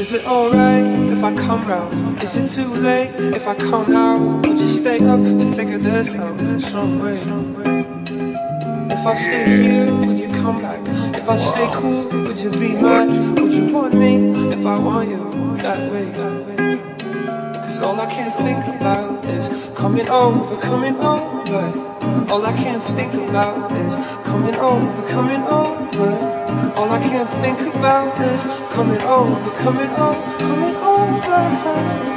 Is it alright if I come round? Is it too late if I come now? Would you stay up to figure this out some way? If I stay here, would you come back? If I stay cool, would you be mad? Would you want me if I want you that way? Cause all I can think about is coming over, coming over. All I can think about is coming over, coming over. All I can think about is coming over, coming over, coming over.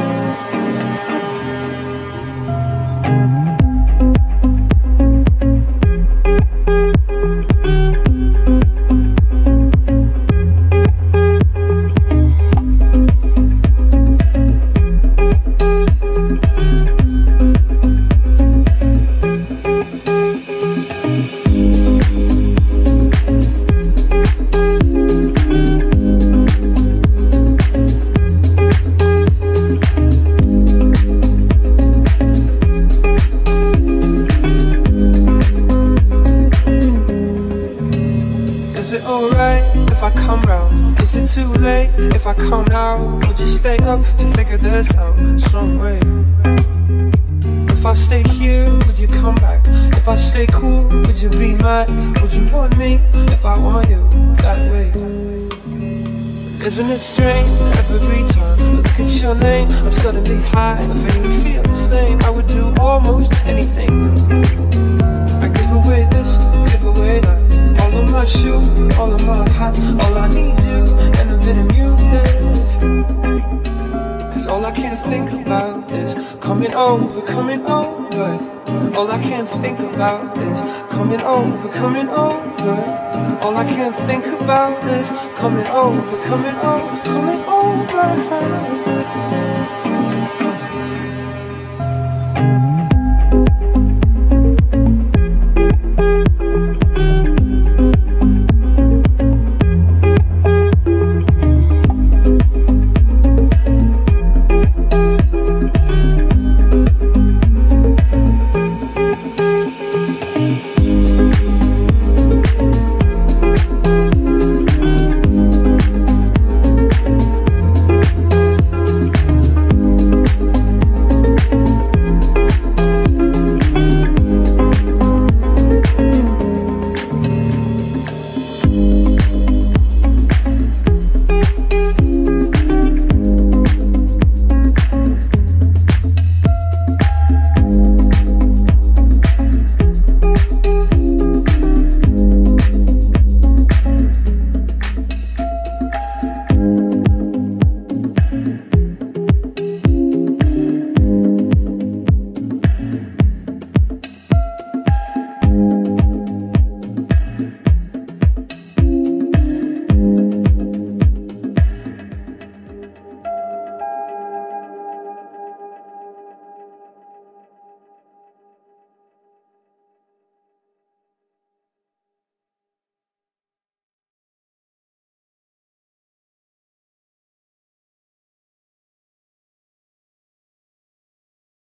Is it alright if I come round? Is it too late if I come now? Would you stay up to figure this out some way? If I stay here, would you come back? If I stay cool, would you be mad? Would you want me if I want you that way? Isn't it strange every time I look at your name, I'm suddenly high, if you feel the same, I would do almost anything. I give away this, give away that. All of my shoes, all of my hats, all I need you and a bit of music. Cause all I can think about is coming over, coming over. All I can think about is coming over, coming over. All I can think about is coming over, coming over, coming over.